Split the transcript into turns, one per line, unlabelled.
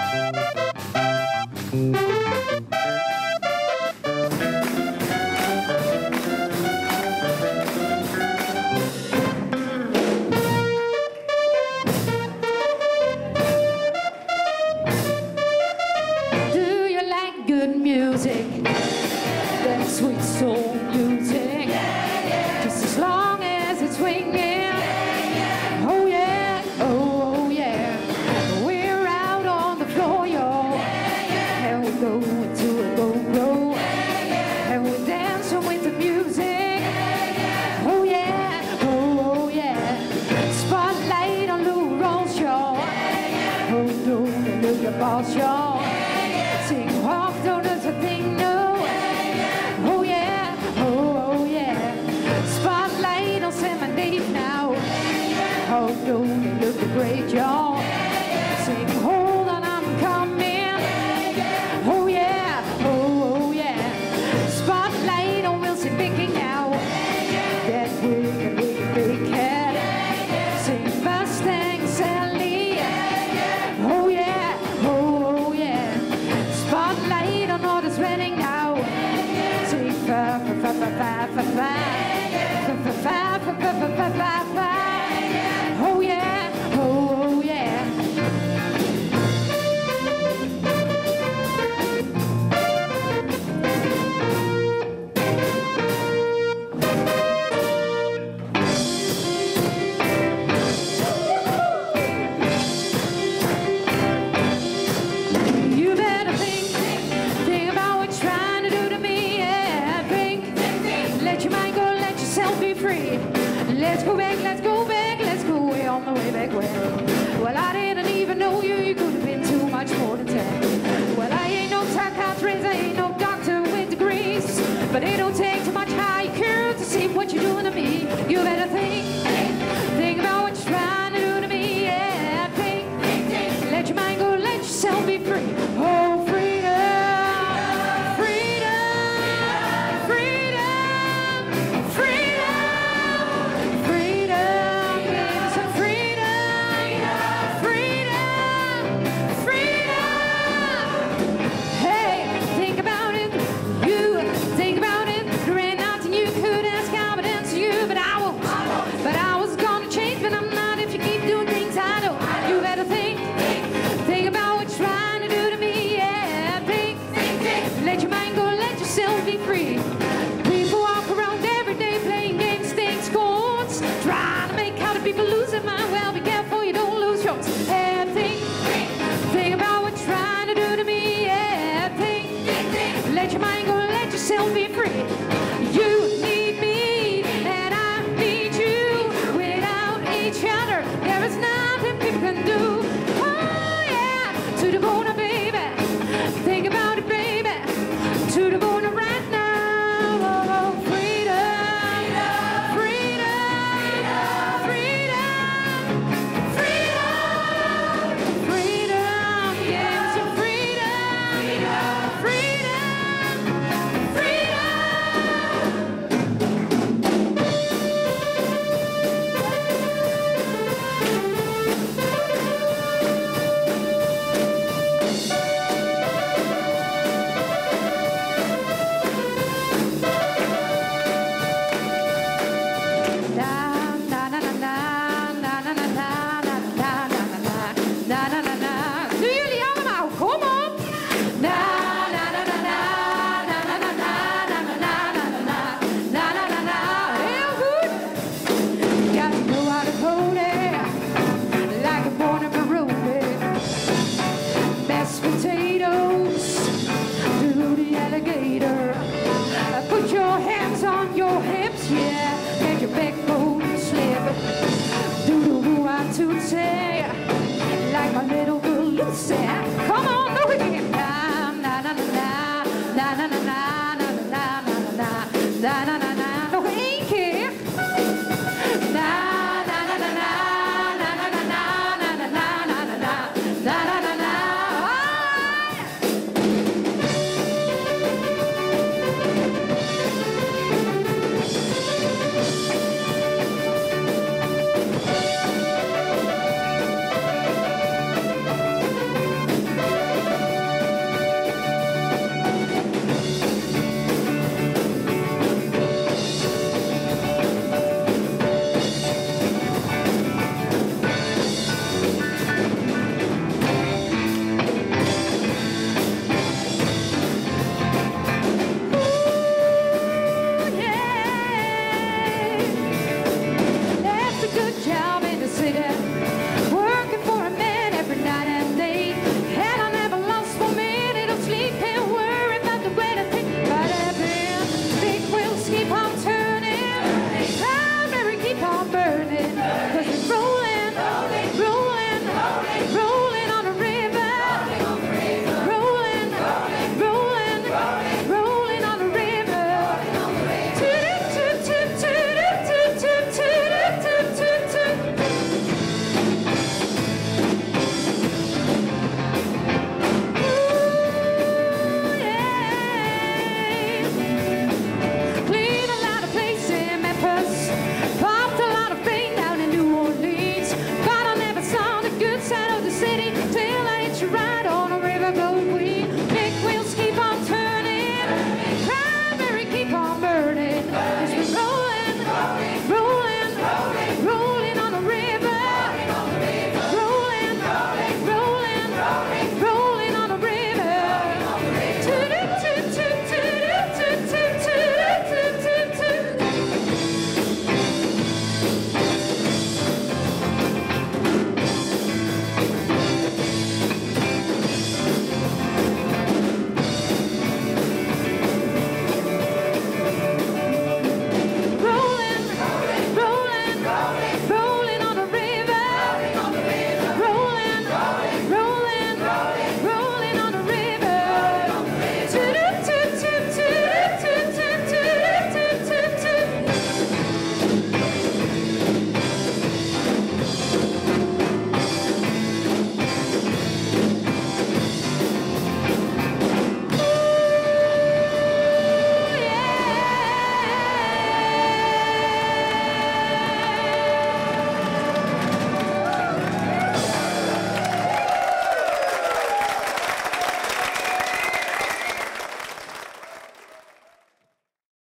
Music, that sweet soul music, just as long as it's swinging. Oh yeah, oh yeah, we're out on the floor, y'all, and we go into a go-go, and we're dancing with the music. Oh yeah, oh yeah, spotlight on Lou Rawls, y'all. Oh, don't look at boss, y'all. Sing Hawk Donuts a thing new. Oh yeah, oh yeah. Spotlight on Sam and Dave now. Oh, don't they look great, y'all? Sing hold on, I'm coming. Oh yeah, oh yeah. Spotlight on Wilson Vicky now. That wicked big cat. Sing Mustang Sally. Oh yeah, oh yeah. Spotlight on all this wedding now. Sing fa fa fa fa fa fa fa fa fa fa fa fa fa. Oh yeah, oh yeah. You better think about what you're trying to do to me. Yeah, think. Let your mind go, let yourself be free. Let's go back, let's go back, let's go way on the way back when. Well, I didn't even know you, you could have been too much more than 10. Well, I ain't no psychiatrist, I ain't no doctor with degrees, but it don't take too much IQ to see what you're doing to me. You better think about what you're trying to do to me. Yeah, think. Let your mind go, let yourself be free. Oh, freedom, freedom, freedom, freedom, freedom, give me some freedom, freedom, freedom. Hey, think about it, you think about it. There ain't nothing you could ask, I would answer you, but I won't. But I was gonna change, but I'm not if you keep doing things I know. You better think about what you're trying to do to me. Yeah, think. Let your mind go, let yourself be free. People walk around every day playing games, stakes, chords, trying to make other people lose their mind. Well, be careful you don't lose yours. Yeah, think about what you're trying to do to me. Yeah, think. Let your mind go, let yourself be free. You need me, and I need you. Without each other, there is nothing people can do. Oh yeah, to the bone, baby. Think about it, baby. To the bone right now. Oh, freedom, freedom, freedom, freedom, freedom. Yeah, some freedom, freedom, say, like my little girl Lucy.